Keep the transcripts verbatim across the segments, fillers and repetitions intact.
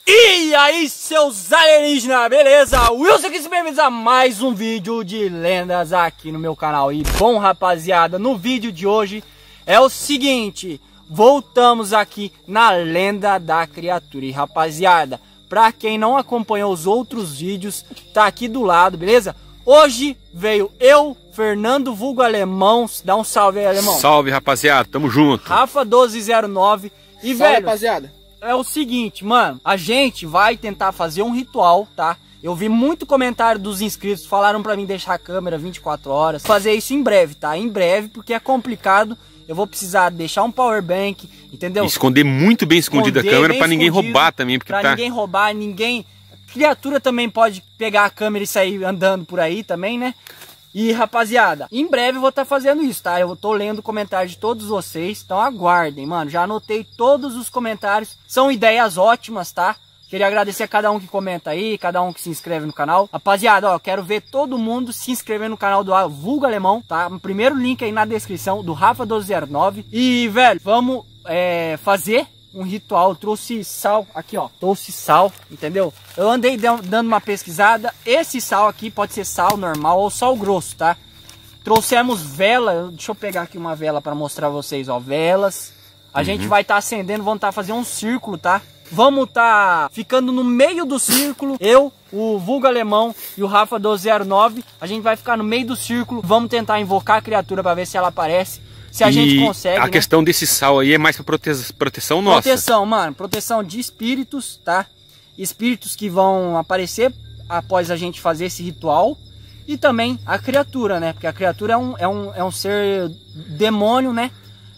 E aí, seus alienígenas, beleza? Wilson aqui, bem-vindos a mais um vídeo de lendas aqui no meu canal. E bom, rapaziada, no vídeo de hoje é o seguinte: voltamos aqui na lenda da criatura. E rapaziada, pra quem não acompanhou os outros vídeos, tá aqui do lado, beleza? Hoje veio eu, Fernando vulgo Alemão. Dá um salve aí, Alemão. Salve, rapaziada, tamo junto. Rafa doze zero nove. E salve, velho, rapaziada, é o seguinte, mano, a gente vai tentar fazer um ritual, tá? Eu vi muito comentário dos inscritos, falaram pra mim deixar a câmera vinte e quatro horas. Fazer isso em breve, tá? Em breve, porque é complicado. Eu vou precisar deixar um power bank, entendeu? Esconder muito bem escondida a câmera pra ninguém roubar também, porque pra tá... ninguém roubar, ninguém... Criatura também pode pegar a câmera e sair andando por aí também, né? E rapaziada, em breve eu vou estar fazendo isso, tá? Eu tô lendo o comentário de todos vocês, então aguardem, mano. Já anotei todos os comentários, são ideias ótimas, tá? Queria agradecer a cada um que comenta aí, cada um que se inscreve no canal. Rapaziada, ó, quero ver todo mundo se inscrever no canal do Vulgo Alemão, tá? O primeiro link aí na descrição do Rafa doze zero nove. E, velho, vamos é, fazer um ritual. Eu trouxe sal aqui, ó, trouxe sal, entendeu? Eu andei dando uma pesquisada. Esse sal aqui pode ser sal normal ou sal grosso, tá? Trouxemos vela. Deixa eu pegar aqui uma vela para mostrar pra vocês, ó, velas. A uhum. gente vai estar tá acendendo, vamos estar tá fazendo um círculo, tá? Vamos estar tá ficando no meio do círculo. Eu, o Vulgo Alemão e o Rafa doze zero nove. A gente vai ficar no meio do círculo. Vamos tentar invocar a criatura para ver se ela aparece. Se a e gente consegue, a né? questão desse sal aí é mais pra prote... proteção nossa. Proteção, mano. Proteção de espíritos, tá? Espíritos que vão aparecer após a gente fazer esse ritual. E também a criatura, né? Porque a criatura é um, é um, é um ser demônio, né?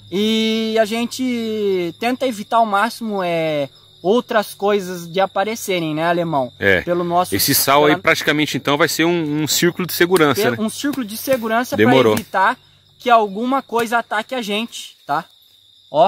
E a gente tenta evitar ao máximo é, outras coisas de aparecerem, né, Alemão? É. Pelo nosso... Esse sal pela... aí praticamente então vai ser um, um círculo de segurança, Pelo, né? Um círculo de segurança para Demorou. evitar que alguma coisa ataque a gente, tá? Ó.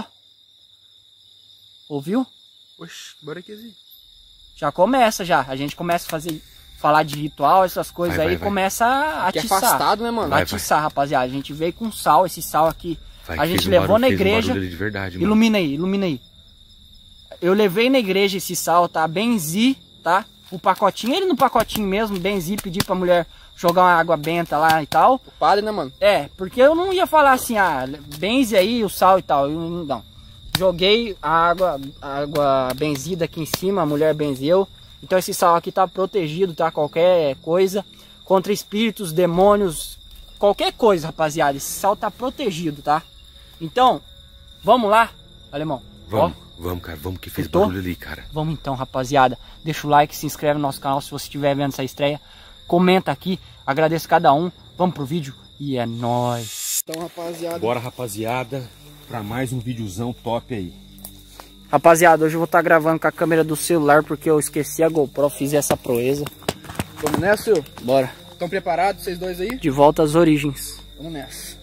Ouviu? Oxe, bora aqui. Já começa, já. A gente começa a fazer, falar de ritual, essas coisas vai, aí, vai, vai. Começa a aqui atiçar. É afastado, né, mano? Vai, vai atiçar, vai. Rapaziada. A gente veio com sal, esse sal aqui. Vai, a gente um levou barulho, na igreja. Um de verdade, ilumina aí, ilumina aí. Eu levei na igreja esse sal, tá? Benzi, tá? O pacotinho, ele no pacotinho mesmo, benzi, pedi pra mulher jogar uma água benta lá e tal. O padre, né, mano? É, porque eu não ia falar assim, ah, benze aí o sal e tal. Eu, não. Joguei a água, a água benzida aqui em cima, a mulher benzeu. Então esse sal aqui tá protegido, tá? Qualquer coisa, contra espíritos, demônios, qualquer coisa, rapaziada. Esse sal tá protegido, tá? Então, vamos lá, Alemão? Vamos, Ó. vamos, cara, vamos que fez Escutou? barulho ali, cara. Vamos então, rapaziada. Deixa o like, se inscreve no nosso canal se você estiver vendo essa estreia. Comenta aqui, agradeço cada um. Vamos pro vídeo e é nóis. Então, rapaziada. Bora, rapaziada, pra mais um videozão top aí. Rapaziada, hoje eu vou estar tá gravando com a câmera do celular porque eu esqueci a GoPro, fiz essa proeza. Vamos nessa, senhor? Bora. Estão preparados, vocês dois aí? De volta às origens. Vamos nessa.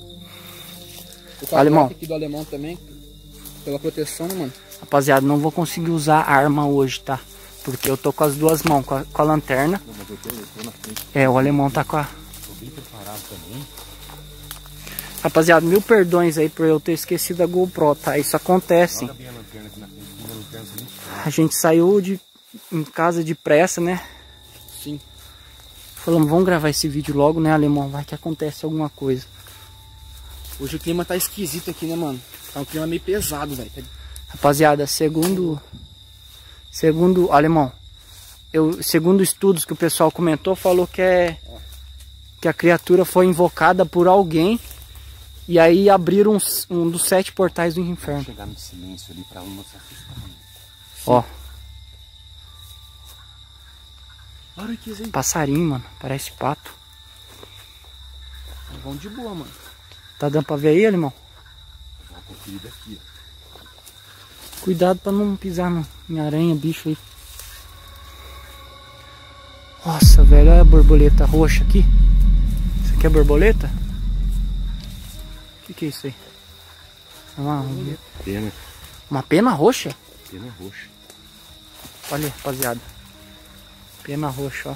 Alemão. Aqui do Alemão também, pela proteção, né, mano? Rapaziada, não vou conseguir usar a arma hoje, tá? Porque eu tô com as duas mãos, com a, com a lanterna. Não, mas eu tô, eu tô na frente. É, o Alemão tá com a... Tô bem preparado também. Rapaziada, mil perdões aí por eu ter esquecido a GoPro, tá? Isso acontece. Joga bem a lanterna aqui na frente, a lanterna também. A gente saiu de, em casa depressa, né? Sim. Falamos, vamos gravar esse vídeo logo, né, Alemão? Vai que acontece alguma coisa. Hoje o clima tá esquisito aqui, né, mano? Tá um clima meio pesado, velho. Rapaziada, segundo... Segundo, Alemão, eu, segundo estudos que o pessoal comentou, falou que, é, que a criatura foi invocada por alguém e aí abriram um, um dos sete portais do inferno. Vou chegar no silêncio ali pra não se assustar. Ó. Olha aqui, Zé. Passarinho, mano, parece pato. Vamos de boa, mano. Tá dando pra ver aí, Alemão? Vou conferir daqui, ó. Cuidado pra não pisar no, em aranha, bicho aí. Nossa, velho, olha a borboleta roxa aqui. Isso aqui é borboleta? O que, que é isso aí? É uma pena. Uma pena roxa? Pena roxa. Olha, rapaziada. Pena roxa, ó.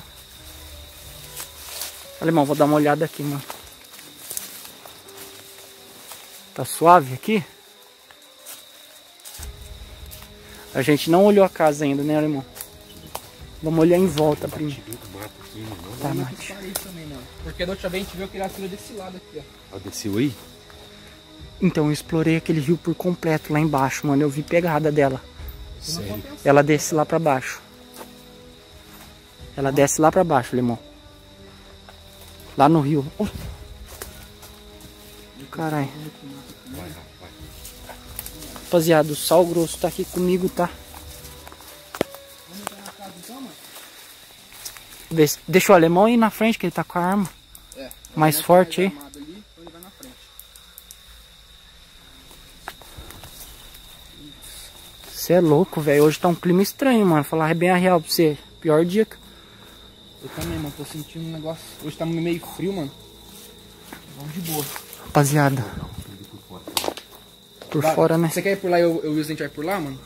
Alemão, vou dar uma olhada aqui, mano. Tá suave aqui? A gente não olhou a casa ainda, né, Alemão? Vamos olhar em volta primeiro. Tá, Mate. Porque da última vez a gente viu a criatura desse lado aqui, ó. Ela desceu aí? Então, eu explorei aquele rio por completo lá embaixo, mano. Eu vi pegada dela. Sério? Ela desce lá pra baixo. Ela desce lá pra baixo, Alemão. Lá no rio. Oh. Caralho. Rapaziada, o sal grosso tá aqui comigo, tá? Deixa o Alemão ir na frente, que ele tá com a arma. É, mais forte aí. Ali, ele vai na frente. Você é louco, velho. Hoje tá um clima estranho, mano. Falar bem a real pra você. Pior dia que... Eu também, mano. Tô sentindo um negócio... Hoje tá meio frio, mano. Vamos de boa. Rapaziada. Por Vai, fora, né? Você quer ir por lá e eu, eu e o gente vai por lá, mano?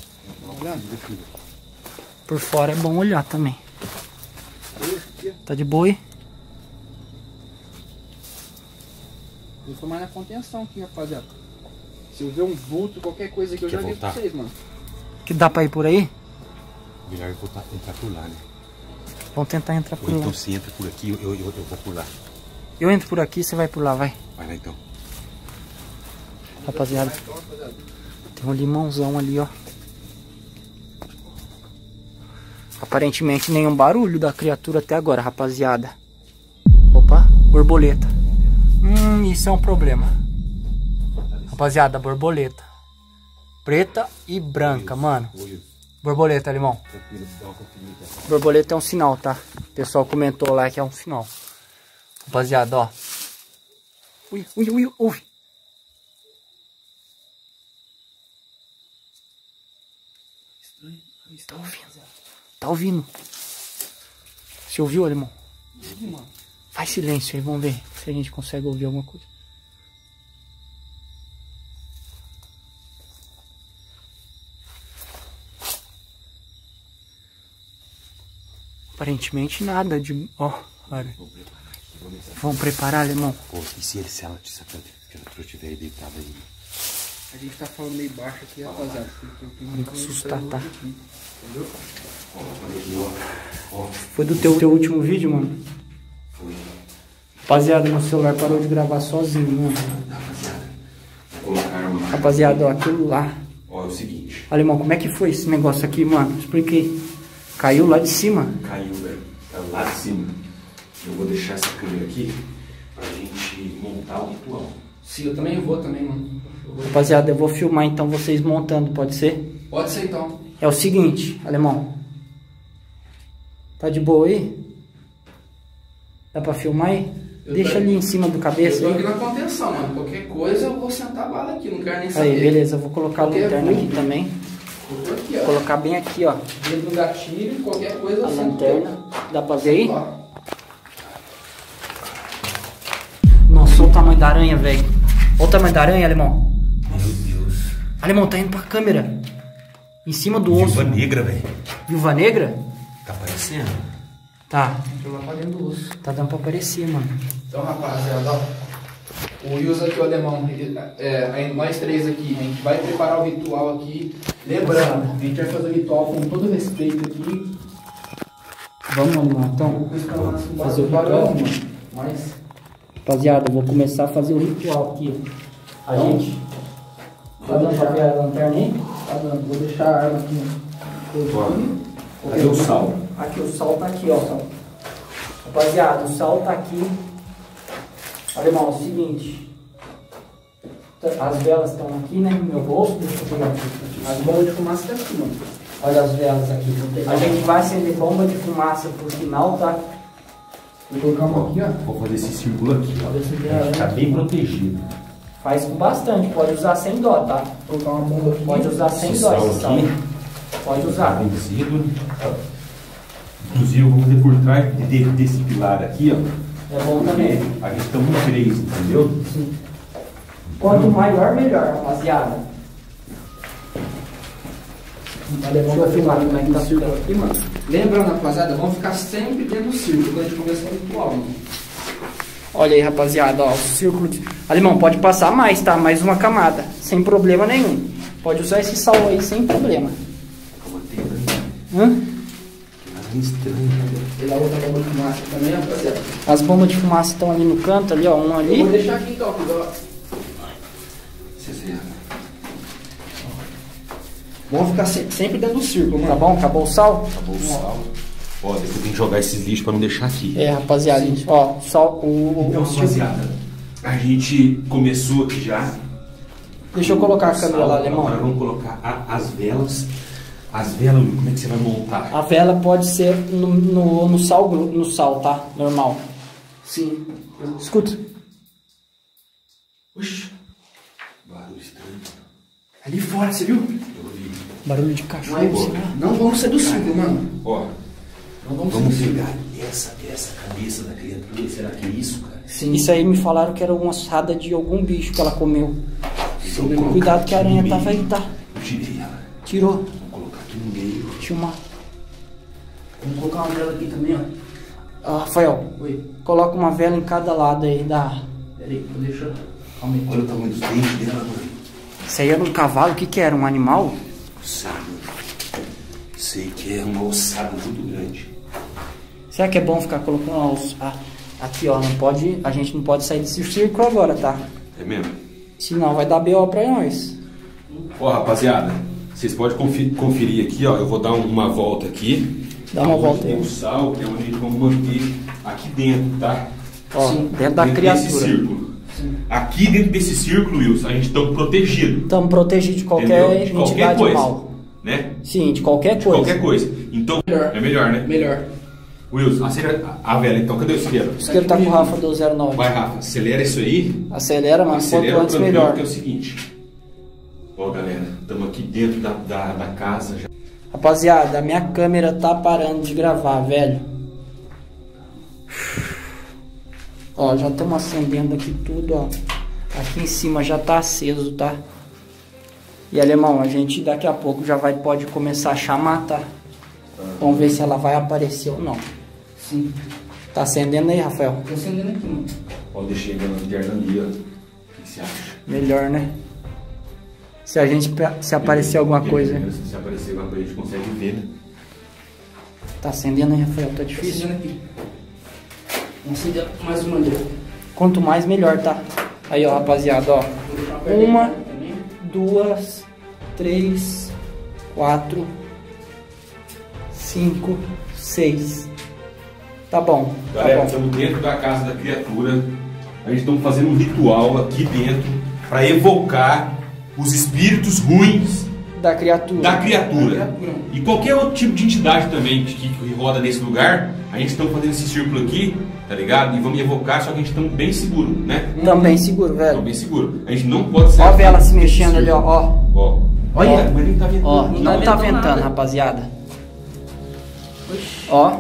Por fora é bom olhar também. Tá de boa aí? Eu tô mais na contenção aqui, rapaziada. Se eu ver um vulto, qualquer coisa aqui, eu Quer já digo pra voltar? vocês, mano. Que dá pra ir por aí? Melhor eu voltar, entrar por lá, né? Vamos tentar entrar por Ou lá. então você entra por aqui, eu, eu, eu vou por lá. Eu entro por aqui, você vai por lá, vai. Vai lá então. Rapaziada, tem um limãozão ali, ó. Aparentemente nenhum barulho da criatura até agora, rapaziada. Opa, borboleta. Hum, isso é um problema. Rapaziada, borboleta. Preta e branca, mano. Borboleta, Alemão. Borboleta é um sinal, tá? O pessoal comentou lá que é um sinal. Rapaziada, ó. Ui, ui, ui, ui. Tá ouvindo? Tá ouvindo? Você ouviu, Alemão? Faz silêncio aí, vamos ver se a gente consegue ouvir alguma coisa. Aparentemente nada de... Ó, olha. Vamos preparar, Alemão? Pô, e se ele, se ela se a criatura tiver aí deitada aí? A gente tá falando meio baixo aqui, rapaziada. Não vai assustar, tá? Foi do teu, teu último vídeo, mano? Foi. Rapaziada, meu celular parou de gravar sozinho, mano. Rapaziada, vou colocar uma... Rapaziada, ó, aquilo lá. Ó, é o seguinte. Alemão, como é que foi esse negócio aqui, mano? Expliquei. Caiu lá de cima. Caiu, velho. Caiu lá de cima. Eu vou deixar essa câmera aqui pra gente montar o ritual. Sim, eu também vou também, mano. Eu vou... Rapaziada, eu vou filmar então vocês montando, pode ser? Pode ser então. É o seguinte, Alemão. Tá de boa aí? Dá pra filmar aí? Eu Deixa tô... ali em cima do cabeça Eu tô aí. aqui na contenção, mano. Qualquer coisa eu vou sentar a bala aqui, não quero nem saber. Aí, beleza, eu vou colocar a Qualquer lanterna vulto. aqui também. Eu tô aqui, ó. Vou colocar bem aqui, ó. Dentro do gatilho, qualquer coisa A eu sento. lanterna. Dá pra ver aí? Ó. Nossa, olha o tamanho da aranha, velho. Olha o tamanho da aranha, Alemão. Meu Deus. Alemão, tá indo pra câmera. Em cima do osso. Viúva negra, velho. Viúva negra? Tá aparecendo? Tá. Entrou lá pra dentro do osso. Tá dando pra aparecer, mano. Então, rapaziada, ó. O Wilson aqui, o Alemão, ele- é, aí nós três aqui, a gente vai preparar o ritual aqui. Lembrando, a gente vai fazer o ritual com todo respeito aqui. Vamos, Alemão, então. Fazer o ritual. Mas, Rapaziada, eu vou começar a fazer o ritual aqui, ó. A gente... Tá dando pra ver a lanterna aí? tá dando, vou deixar a arma aqui. Cadê o sal? Aqui, o sal tá aqui, ó. Rapaziada, o sal tá aqui. Alemão, é o seguinte. As velas estão aqui, né? No meu bolso. Deixa eu pegar aqui. As bombas de fumaça tá aqui, mano. Olha as velas aqui. A gente vai acender bomba de fumaça por final, tá? Vou colocar uma aqui, ó. Vou fazer esse círculo aqui, ó. Ver se Pra vê, ficar né? bem protegido. Faz com bastante, pode usar sem dó, tá? Vou colocar uma bomba aqui. Pode usar sem Esse dó sal esse sal. aqui. Pode Tá usar. vencido. Inclusive, eu vou fazer por trás de- desse pilar aqui, ó. É bom também. Porque aqui estamos em três, entendeu? Sim. Quanto maior, melhor, rapaziada. Deixa eu filmar como é que tá ficando aqui, mano. Lembrando, rapaziada, vamos ficar sempre dentro do círculo quando a gente começar o ritual, mano. Olha aí, rapaziada, ó, o círculo de... Alemão, pode passar mais, tá? Mais uma camada, sem problema nenhum. Pode usar esse sal aí sem problema. Hã? Que estranho. E lá outra bomba de fumaça também, rapaziada. As bombas de fumaça estão ali no canto, ali, ó. Uma ali. Eu vou deixar aqui então, ó. Vamos ficar se- sempre dentro do círculo, mano. Tá bom? Acabou o sal? Acabou o sal. Ó, depois tem que jogar esses lixos pra não deixar aqui. É, rapaziada. Ó, sal, o, o, Então, o círculo. rapaziada, a gente começou aqui já. Deixa eu colocar a câmera lá, Agora alemão. vamos colocar a- as velas. As velas, como é que você vai montar? A vela pode ser no, no, no sal, gru- no sal, tá? Normal. Sim. Escuta. Oxi. Barulho estranho. Ali fora, você viu? Eu vi. Barulho de Não, cachorro. é, sei lá. não vamos ser do círculo, mano. Ó, Não vamos, vamos ser do círculo. pegar essa, essa cabeça da criatura. Será que é isso, cara? Sim. Isso aí me falaram que era uma assada de algum bicho que ela comeu. Então, vou colocar Cuidado que a aqui no aranha meio. tava aí, tá? Eu tirei ela. Tirou. Vou colocar aqui no meio. Tinha uma... Vamos colocar uma vela aqui também, ó. Ah, Rafael, Oi. coloca uma vela em cada lado aí da... Pera aí, vou deixar. Calma aí. Olha o tamanho dos dentes dela, mano. Isso aí era um cavalo? O que que era? Um animal? Ossado. Sei que é uma ossada muito grande. Será que é bom ficar colocando os... Ah, aqui, ó, não pode... A gente não pode sair desse círculo agora, tá? É mesmo? Senão vai dar B O pra nós. Ó, rapaziada, vocês podem confi- conferir aqui, ó. Eu vou dar um- uma volta aqui. Dá uma Onde volta tem aí. o sal, é onde a gente vai manter aqui dentro, tá? Ó, Sim, dentro da Desse criatura. círculo. Aqui dentro desse círculo, Wilson, a gente está protegido. Estamos protegidos de qualquer Entendeu? De qualquer entidade coisa. mal. Né? Sim, de qualquer De coisa. qualquer coisa. Então, Melhor. é melhor, né? Melhor. Wilson, acelera a vela então. Cadê o isqueiro? O isqueiro tá com o Rafa do zero nove. Vai, Rafa, acelera isso aí. Acelera, mas quanto Acelera o antes trampão, melhor. que é o seguinte. Ó, galera, estamos aqui dentro da, da, da casa já. Rapaziada, a minha câmera tá parando de gravar, velho. Ó, já estamos acendendo aqui tudo, ó. Aqui em cima já tá aceso, tá? E alemão, a gente daqui a pouco já vai, pode começar a chamar, tá? Vamos ver se ela vai aparecer ou não. Sim. Tá acendendo aí, Rafael? Tô acendendo aqui, mano. Ó, deixei a lanterna ali, ó. O que você acha? Melhor, né? Se a gente, se aparecer alguma coisa. Se aparecer alguma coisa, a gente consegue ver, né? Tá acendendo aí, Rafael? Tá Tô difícil? acendendo aqui. Vamos acender mais uma ali. Quanto mais, melhor, tá? Aí, ó, rapaziada, ó. Vou deixar perto Uma, dele também. duas, três, quatro, cinco, seis. Tá bom, tá Galera, bom. estamos dentro da casa da criatura. A gente está fazendo um ritual aqui dentro para evocar os espíritos ruins Da criatura. da criatura. E qualquer outro tipo de entidade também que, que roda nesse lugar. A gente está fazendo esse círculo aqui, tá ligado? E vamos evocar, só que a gente está bem seguro, né? Também seguro, velho. Estamos bem seguro. A gente não pode sair. Ó a vela se desse mexendo ali, ó. círculo. Ó, Ó. Olha. Olha, mas nem tá vendo. ó Não não tá tá ventando ventando, nada. rapaziada. Oxi. Ó,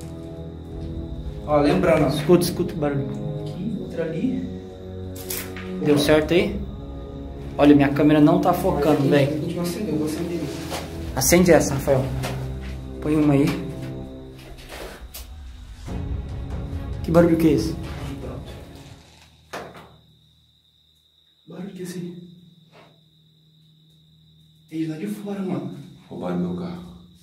Ó, lembrando, ó. escuta, escuta o barulho. Aqui, outra ali. Deu certo aí? Olha, minha câmera não tá focando, A velho. gente não acendeu, eu vou acender. Acende essa, Rafael. Põe uma aí. Que barulho que é esse? Pronto. Barulho que é esse? É de lá de fora, mano. Roubaram meu carro.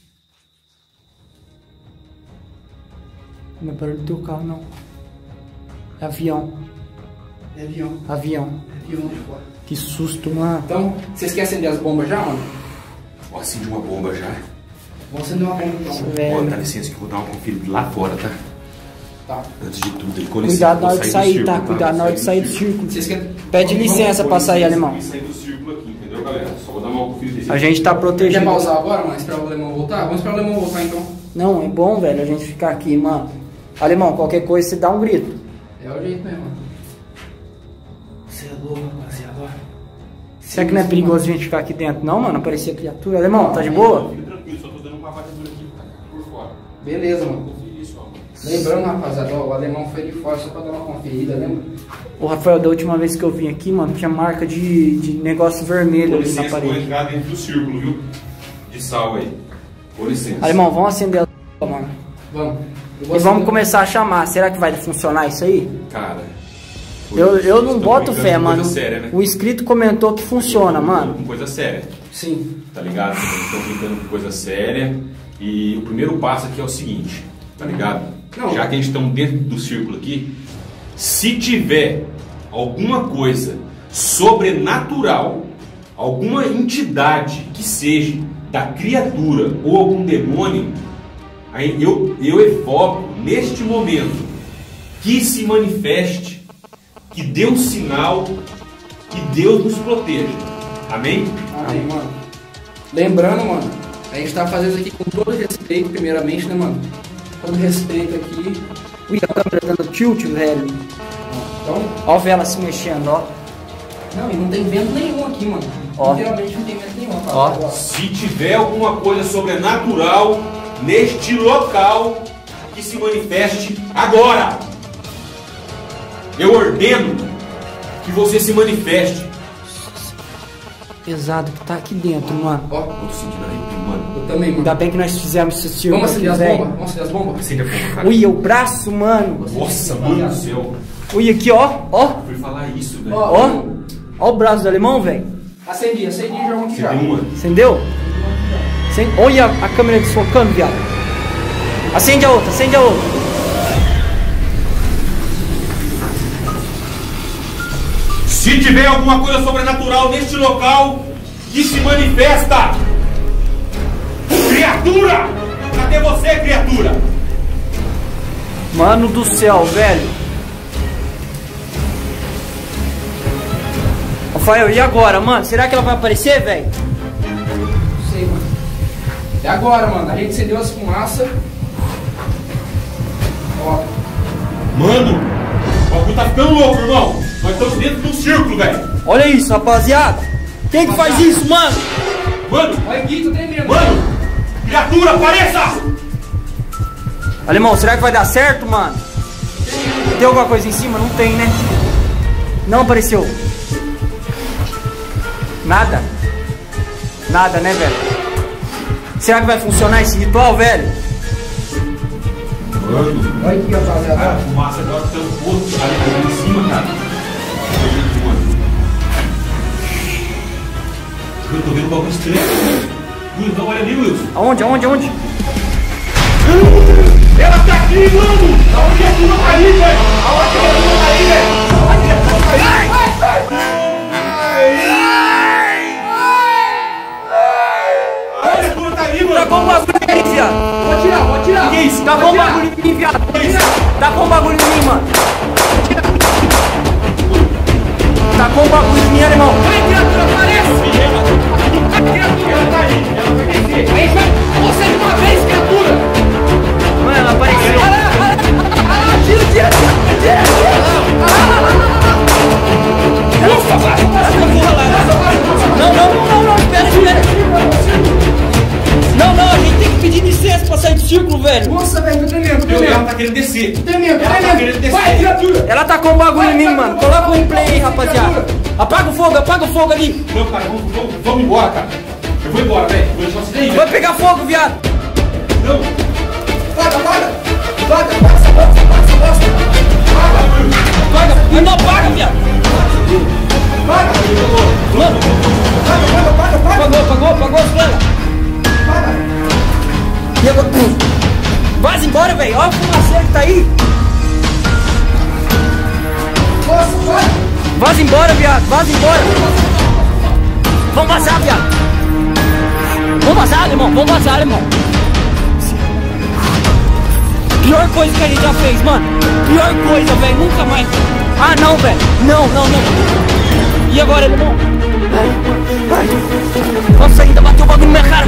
Não é barulho do teu carro, não. É avião. É avião. Avião. É avião lá de fora. Que susto, mano. Então, vocês querem acender as bombas já, mano? Ó, acende uma bomba já. Vamos acender uma bomba então. Ó, Velho. dá licença que eu vou dar uma conferida lá fora, tá? Tá. Antes de tudo, aí, com licença, Cuidado na vou hora de do sair, círculo, tá? Cuidado na hora de sair do círculo. Vocês querem... Pede licença pra sair, alemão. E sair do círculo aqui, entendeu, galera? Só vou dar uma conferida. A gente tá Quer protegido. pausar agora, mano? Esperar o alemão voltar? Vamos esperar o alemão voltar então. Não, é bom, velho, a gente ficar aqui, mano. Alemão, qualquer coisa você dá um grito. É o jeito mesmo. Você é louco, rapaziada. ó. Será que não é perigoso a gente ficar aqui dentro, não, mano? Aparecer criatura. Alemão, tá de boa? Fica tranquilo, só tô dando uma batidura aqui por fora. Beleza, mano. Confira isso, ó. Lembrando, rapaziada, ó, o alemão foi de fora só pra dar uma conferida, lembra? O Rafael, da última vez que eu vim aqui, mano, tinha marca de, de negócio vermelho Com ali na licença, vou parede. entrar dentro do círculo, viu? De sal aí. Com licença. Alemão, vamos acender a mano. Vamos. Eu E vou vamos acender- começar a chamar. Será que vai funcionar isso aí? Cara. Eu, eu não estamos boto brincando fé, com mano. Coisa séria, né? O inscrito comentou que funciona, mano. Com coisa séria. Sim. Tá ligado? Estamos brincando com coisa séria. E o primeiro passo aqui é o seguinte, tá ligado? Não. Já que a gente estamos dentro do círculo aqui, se tiver alguma coisa sobrenatural, alguma entidade que seja da criatura ou algum demônio, aí eu, eu evoco neste momento que se manifeste, que dê um sinal, que Deus nos proteja. Amém? Amém, mano. Lembrando, mano, a gente tá fazendo isso aqui com todo respeito, primeiramente, né, mano? Todo respeito aqui. Ui, a câmera dando tilt, velho. Então, Ó a vela se mexendo, ó. não, e não tem vento nenhum aqui, mano. Ó. Literalmente não tem vento nenhum. Tá? Ó. Se tiver alguma coisa sobrenatural neste local, que se manifeste agora. Eu ordeno que você se manifeste. Pesado que tá aqui dentro, mano. Ó, Eu tô sentindo arrepio, mano. eu também, mano. Ainda bem que nós fizemos esse círculo. Vamos acender as velho. bombas? Vamos acender as bombas? Acende a bomba, cara. Ui, o braço, mano. Nossa, mano do céu. Ui, aqui, ó. Ó. Eu fui falar isso, velho. Ó. Ó. Ó o braço do alemão, velho. Acendi, acendi e jogo aqui Você já. tem uma? Acendeu? Acende. Olha a câmera desfocando, viado. Acende a outra, acende a outra. Se tiver alguma coisa sobrenatural neste local, que se manifesta. Criatura! Cadê você, criatura? Mano do céu, velho. Rafael, e agora, mano? Será que ela vai aparecer, velho? Não sei, mano. É agora, mano. A gente acendeu as fumaças. Ó. Mano, o bagulho tá ficando louco, irmão. Nós estamos dentro de um círculo, velho. Olha isso, rapaziada. Quem que faz isso, mano? Mano, Olha aqui, tô tremendo. mano, criatura, apareça! Alemão, será que vai dar certo, mano? Tem alguma coisa em cima? Não tem, né? Não apareceu. Nada. Nada, né, velho? Será que vai funcionar esse ritual, velho? Mano, Olha aqui, rapaziada. cara, a fumaça agora tá um pouco ali em cima, cara. Olha aqui, mano. Eu tô vendo um bagulho estranho. Wilson, olha ali, Wilson. Aonde, aonde, aonde? Ela tá aqui, mano! Aonde é que não tá ali, velho? Aonde é que não tá aí, velho? Aonde é que não tá aí? Aonde é que não tá ali, mano? Tá com um bagulho em mim, viado. Vou tirar, vou tirar. Que isso? Tá com um bagulho em mim, viado. Tá com um bagulho em mim, mano. Tá com um bagulho em mim, alemão. Vai, criatura, aparece! Ela tá aí, ela vai descer. Aí, vai! Você de uma vez, criatura! Mano, ela apareceu. Tira, tira, tira, tira, tira! Ufa, vai. Não, não, não, não, espera, espera. Não, não, a gente tem que pedir licença pra sair do círculo, velho. Nossa, velho, tô tremendo, tô Meu Deus, ela tremendo. tá querendo descer. Tô tremendo, tô Ela tá tremendo. querendo descer. Vai, criatura! Ela tá com um bagulho em mim, mano. Coloca o replay aí, rapaziada. Apaga o fogo, apaga o fogo ali. Não, cara, vamos, vamos, vamos embora, cara. Eu vou embora, velho. Vou deixar você daí, Vai velho. pegar fogo, viado. Não. Vaga, vaga! Vaga, vaga essa bosta, vaga essa bosta! Apaga, não apaga, viado. Vaga! Mano, Vaga, vaga, vaga, vaga! apagou, apagou, apagou as velas. Vaga! E agora? Vaza embora, velho. Olha o fumaceiro que tá aí. Nossa, vai! Vaza embora, viado. Vaza embora. Vamos vazar, viado. Vamos vazar, irmão. Vamos vazar, irmão. Pior coisa que a gente já fez, mano. Pior coisa, velho. Nunca mais. Ah, não, velho. Não, não, não. E agora, irmão? Ai, ai. Nossa, ainda bateu o bagulho na minha cara.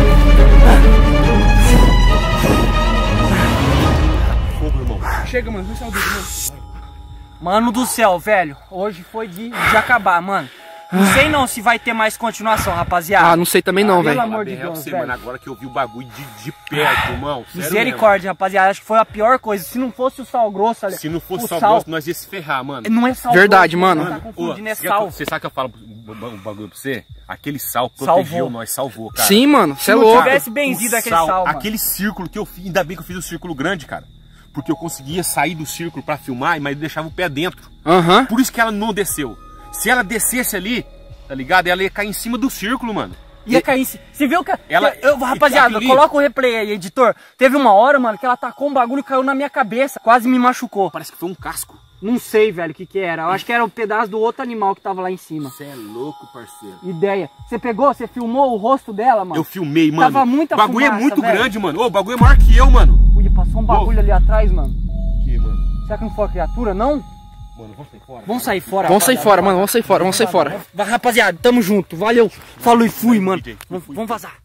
Fogo, irmão. Chega, mano, vai sair o dedo, mano. Mano do céu, velho. Hoje foi de, de acabar, mano. Não sei não se vai ter mais continuação, rapaziada. Ah, não sei também não, Pelo velho. amor de Bem, é Deus, você, velho. mano, agora que eu vi o bagulho de, de perto, irmão. Sério Misericórdia, rapaziada. Acho que foi a pior coisa. Se não fosse o sal grosso, ali. mesmo. Se não fosse o sal, sal grosso, nós ia se ferrar, mano. Não é sal Verdade, grosso, mano. Tá confundindo, Ô, é você sal. Você sabe que eu falo um bagulho pra você? Aquele sal Salvou. protegeu nós, salvou, cara. Sim, mano, você é não louco. tivesse benzido O aquele sal, mano. aquele círculo que eu fiz, ainda bem que eu fiz o círculo grande, cara. Porque eu conseguia sair do círculo pra filmar, mas deixava o pé dentro. Aham. Uhum. Por isso que ela não desceu. Se ela descesse ali, tá ligado? Ela ia cair em cima do círculo, mano. Ia cair em cima. Você viu que... Ela- que eu, rapaziada, aquilo- coloca o replay aí, editor. Teve uma hora, mano, que ela tacou um bagulho e caiu na minha cabeça. Quase me machucou. Parece que foi um casco. Não sei, velho, o que que era. Eu acho que era um pedaço do outro animal que tava lá em cima. Você é louco, parceiro. Ideia. Você pegou, você filmou o rosto dela, mano? Eu filmei, mano. Tava muita O bagulho fumaça, é muito velho. grande, mano. Ô, o bagulho é maior que eu, mano. Ui, passou um bagulho ali atrás, mano. Aqui, mano. Será que não foi a criatura, não? Mano, vamos sair fora. Vamos sair fora. Vamos sair rapaziada. fora, mano. Vamos sair fora, vamos sair fora. Vai, rapaziada, tamo junto. Valeu. Falou e fui, mano. D J. Vamos vamos vazar.